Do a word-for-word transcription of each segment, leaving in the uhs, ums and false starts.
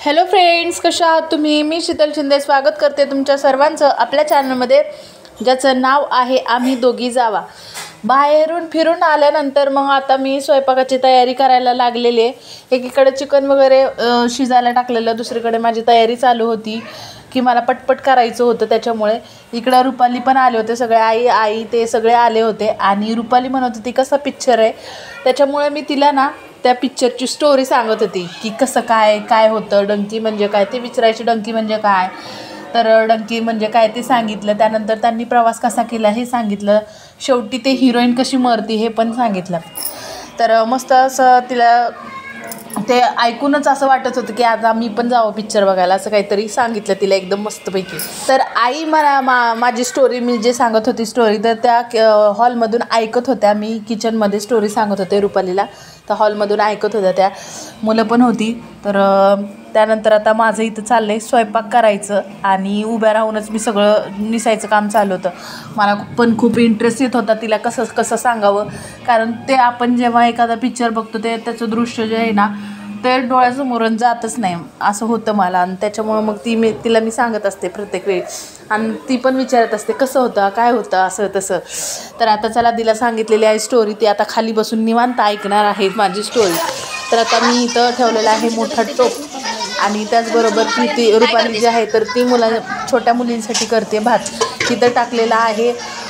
Hello friends, कशा आहात तुम्ही? मी शीतल शिंदे स्वागत करते तुमच्या सर्वांचं आपल्या चॅनलमध्ये, ज्याचं नाव आहे आम्ही दोघी जावा. बाहेरून फिरून आल्यानंतर मग आता मी स्वयंपाकाची तयारी करायला लागलेली आहे. एकीकडे चिकन वगैरे शिजायला टाकलेलं, दुसरीकडे माझी तयारी चालू होती की मला पटपट करायचं होतं. त्याच्यामुळे इकडं रुपाली पण आले होते, सगळे आई आई ते सगळे आले होते. आणि रुपाली म्हणत होती कसा पिक्चर आहे, त्याच्यामुळे मी तिला ना त्या पिक्चरची स्टोरी सांगत होती की कसं काय काय होतं, डंकी म्हणजे काय ते विचारायची, डंकी म्हणजे काय, तर डंकी म्हणजे काय ते सांगितलं. त्यानंतर त्यांनी प्रवास कसा केला हे सांगितलं. शेवटी ते हिरोईन कशी मरती हे पण सांगितलं. तर मस्त असं तिला ते ऐकूनच असं वाटत होतं की आता मी पण जावं पिक्चर बघायला, असं काहीतरी सांगितलं तिला एकदम मस्तपैकी. तर आई मला मा माझी स्टोरी मी जे सांगत होती स्टोरी, तर त्या हॉलमधून ऐकत होत्या. मी किचनमध्ये स्टोरी सांगत होते रुपालीला, तर हॉलमधून ऐकत होत्या त्या. मुलं पण होती. तर त्यानंतर आता माझं इथं चाललं आहे स्वयंपाक करायचं आणि उभ्या राहूनच मी सगळं निसायचं काम चालू होतं. मला पण खूप इंटरेस्ट येत होता तिला कसं कसं सांगावं, कारण ते आपण जेव्हा एखादा पिक्चर बघतो ते त्याचं दृश्य जे आहे ना ते डोळ्यासमोरून जातच नाही असं होतं मला. आणि त्याच्यामुळं मग ती मी तिला मी सांगत असते प्रत्येक वेळी, आणि ती पण विचारत असते कसं होतं काय होतं असं तसं. तर आता चला तिला सांगितलेली आहे स्टोरी, ती आता खाली बसून निवांत ऐकणार आहे माझी स्टोरी. तर आता मी इथं ठेवलेला आहे मोठा टोप, आणि त्याचबरोबर ती ती रुपाली जी आहे तर ती मुला छोट्या मुलींसाठी करते भात. तिथं टाकलेलं आहे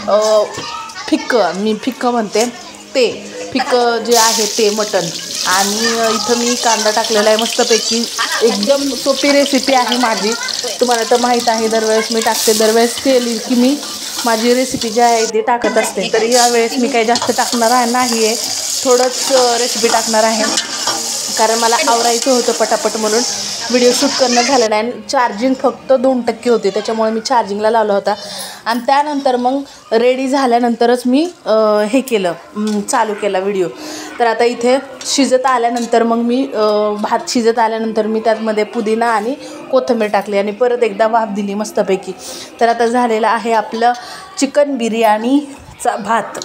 फिक्कं, मी फिक्कं म्हणते ते फिक्कं जे आहे ते मटण. आणि इथं मी कांदा टाकलेला आहे मस्तपैकी. एकदम सोपी रेसिपी आहे माझी, तुम्हाला तर माहीत आहे. दरवेळेस मी टाकते, दरवेळेस केली की मी माझी रेसिपी जी आहे ती टाकत असते. तरी यावेळेस मी काही जास्त टाकणार आहे नाही आहे, थोडंच रेसिपी टाकणार आहे, कारण मला आवरायचं होतं पटापट म्हणून व्हिडिओ शूट करणं झालं नाही. चार्जिंग फक्त दोन टक्के होते, त्याच्यामुळे मी चार्जिंगला लावला होता. आणि त्यानंतर मग रेडी झाल्यानंतरच मी हे केलं, चालू केला व्हिडिओ. तर आता इथे शिजत आल्यानंतर मग मी भात शिजत आल्यानंतर मी त्यातमध्ये पुदिना आणि कोथिंबीर टाकली आणि परत एकदा वाफ दिली मस्तपैकी. तर आता झालेलं आहे आपलं चिकन बिर्याणीचा भात.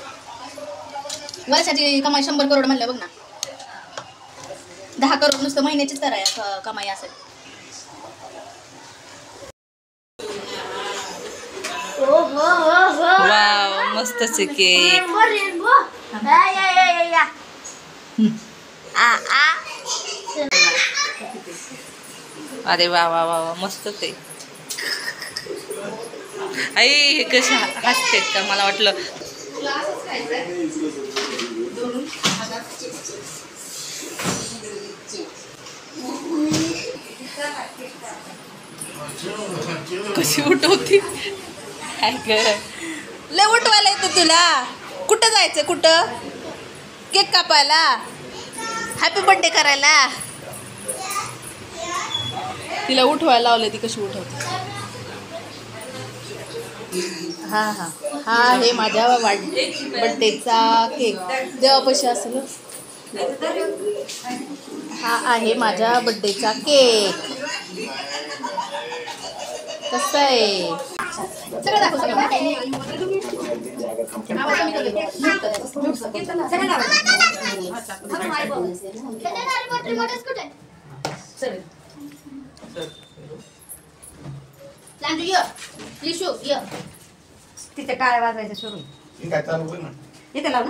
वर्षाची कमाई शंभर करोड म्हणलं बघ ना, दहा करोड नुसतं महिन्याचीच तर आहे कमाई असेल. वाव, मस्तच आहे केक. अरे वा वा वा वा, मस्तच आहे. आई हे कसे हसतेत का, मला वाटलं कशी उठवती काय कर. लय उठवायला येतं तुला. कुठं जायचं, कुठं केक कापायला, हॅपी बर्थडे करायला. तिला उठवायला लावलं, ती कशी उठवते. हां हां हा आहे माझ्या बड्डेचा केक. देवापाशी असेल. हा आहे माझ्या बड्डेचा केक. कसं आहे सगळं दाखव, सगळं तिथे टाळ्या वाजवायचं सुरू. काय चालू कर ना, इथे लाव ना.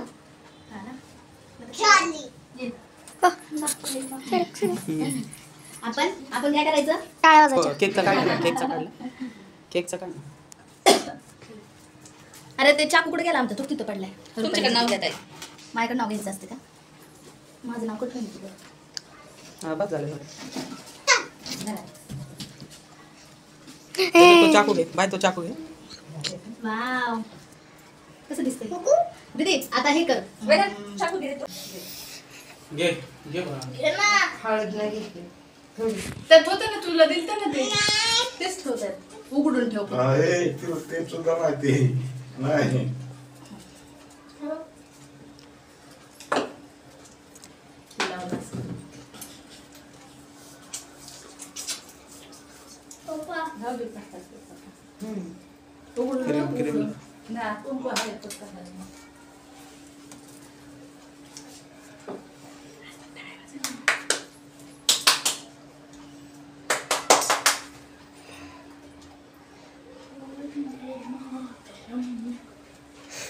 आपण आपण काय करायचं, टाळ्या वाजवायच्या. केकचा काढला, केकचा काढला, केकचा काढला. अरे ते चाकू कुठे गेला आमचा, तो तिथं पडलाय. तुमच्याकडे नाव घेत आहे, माझ्याकडे नाव घ्यायचं असते का? माझं नाव कुठं आहे? हा बस झालं. तो चाकू घे बाय, तो चाकू घे. वाव, कसं दिसतंय दीदी. आता हे कर, चाकू घे. घे घे हळद नाही घेतली. त्यात होतं ना, तुला दिलं ना ते, तेच ठेवतात उघडून ठेव. ते सुद्धा माहिती नाही.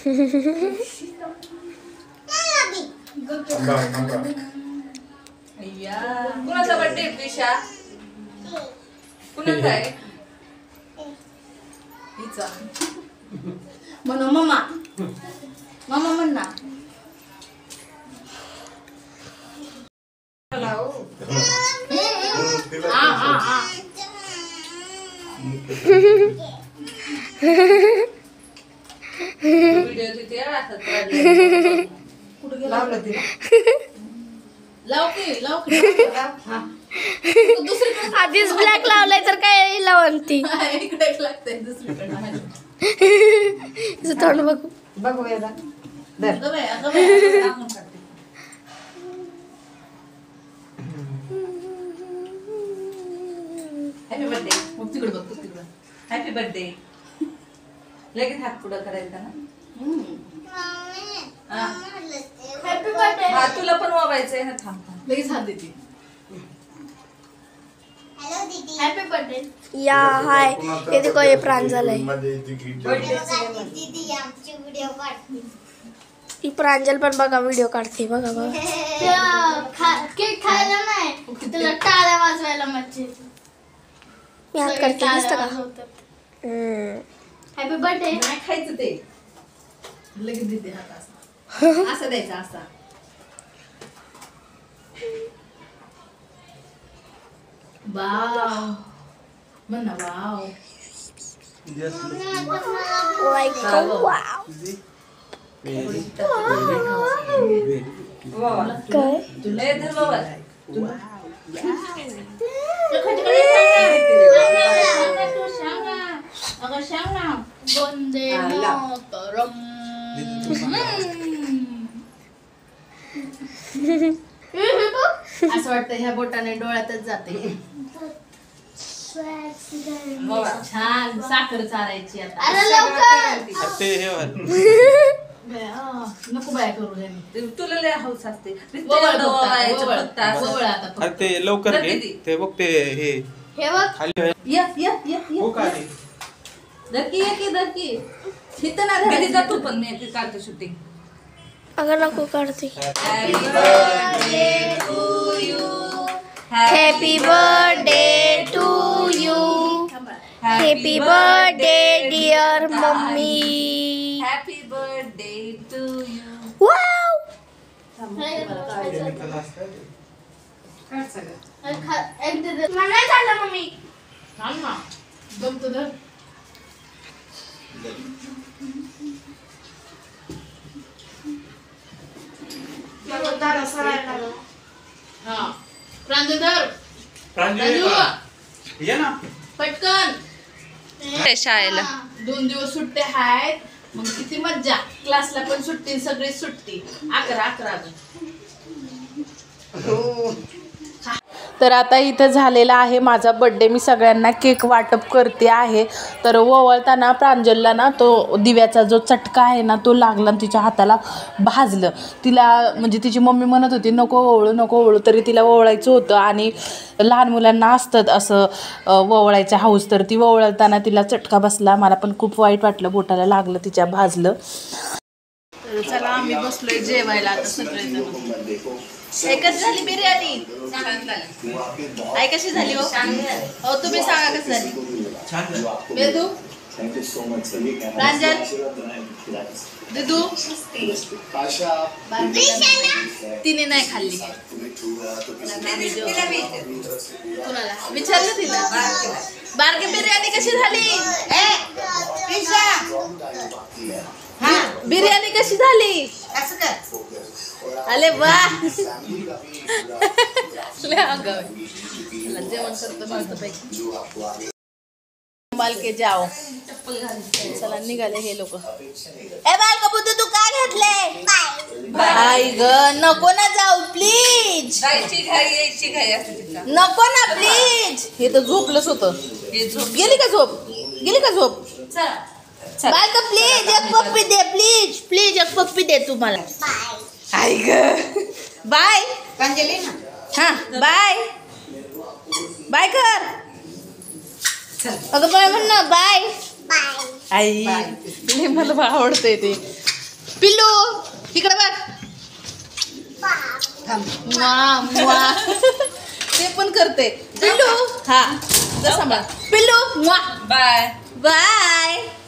कुणाचा बर्थडे विशा कुणाचा आहे हिचा म्हणून मम्मा मम्मा म्हण ना. आ, आ, आ. व्हिडिओ तिथे लावलं तिला लाव की लाव की हा. दुसरीकडे आधीच ब्लॅक लावलाय तर काय लावती इकडे एक लागतंय दुसरीकडे. तिचं तोंड बघू. बघू वेदा धर. अगं बाई, अगं बाई, अगं टाकून काढते. हॅपी बर्थडे मग तिकडे बघ तू तिकडे. हॅपी बर्थडे लगेच हात पुढं करायचा ना हा. Happy birthday. हा तुला पण वावायचंय ना थांब थांब लगेच हात देते. Happy birthday. या हाय हे देखो ये प्रांजल आहे. ही प्रांजल पण बघा व्हिडिओ काढते बघा बघा. केक खायला नाही त्याला टाळ्या वाजवायला मज्जा मी हात करते दिसतं का? Happy birthday. नाही खायचं ते लगेच देते हात असा असं द्यायचा असा. वाव म्हण ना वाव. Like a wow. काय? तुला धर बाबा अगं सांग ना वंदे मातरम. असं वाटतं ह्या बोटाने डोळ्यातच जाते. छान साखर चारायची आता. अरे लवकर. ते हे वाल. बया, नको बाय करू रे. तुला लय हौस असते ववळ नुसतं बघता, ववायचं ववळ. फक्त असं. ववळ आता अरे फक्त. ते लवकर घे किती? ते बघ ते हे हे बघ खाली आहे. या या या हो का या. ते? धरकी ये की धरकी. हिथं ना कधी धरायचं. जातो पण मी ते काढतो शूटिंग अगं नको काढते. Happy birthday to you happy birthday to you. Happy birthday dear mummy. Happy birthday to you wow. एक दे दे. मला नाही झालं मम्मी. थांब ना. जमतं धर. हा प्रांजल धर. प्रांजू ये ना पटकन. शाळेला दोन दिवस सुट्टे आहेत मग किती मज्जा. क्लासला पण सुट्टी सगळी सुट्टी. अकरा अकरा तर आता इथं झालेला आहे माझा बड्डे. मी सगळ्यांना केक वाटप करते आहे. तर ओवळताना प्रांजलला ना तो दिव्याचा जो चटका आहे ना तो लागला आणि तिच्या हाताला भाजलं. तिला म्हणजे तिची मम्मी म्हणत होती नको ओवळू नको ओवळू तरी तिला ओवळायचं होतं. आणि लहान मुलांना असतं असं ओवळायचं हाऊस. तर ती ओवळताना तिला चटका बसला. मला पण खूप वाईट वाटलं. बोटाला लागलं तिच्या भाजलं. तर चला आम्ही बसलोय जेवायला आता सगळेजण. एकच झाली बिर्याणी. आई कशी झाली हो? हो तुम्ही सांगा कशी झाली. वेदू प्रांजल दिदू तिने नाही खाल्ली. कुणाला विचारलं तिला बारकी बिर्याणी कशी झाली. हा बिर्याणी कशी झाली. असं कर. अरे वा जेवण करतो मस्तपैकी. बालके जाओ. चला निघाले हे लोक. ए बालका बुद्ध तू काय घातले. आई ग नको ना जाऊ प्लीज. जायची घाई यायची घाई असते तिला. नको ना प्लीज. हे तर झोपलंच होतं. हे झोप गेली का झोप गेली का झोप. चला बालका प्लीज एक पप्पी दे प्लीज प्लीज एक पप्पी दे तू मला. आई ग बाय प्रांजली ना हा बाय बाय कर. अगं बाय म्हण ना बाय. आई लय मला आवडतंय ते. पिल्लू इकडे बघ. मुआ, मुआ. ते पण करते पिल्लू. हा जसा सांभाळ पिल्लू. मुआ. Bye bye.